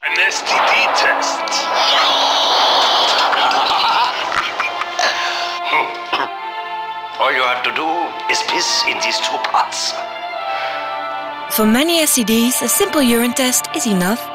An STD test. All you have to do is piss in these two pots. For many STDs, a simple urine test is enough.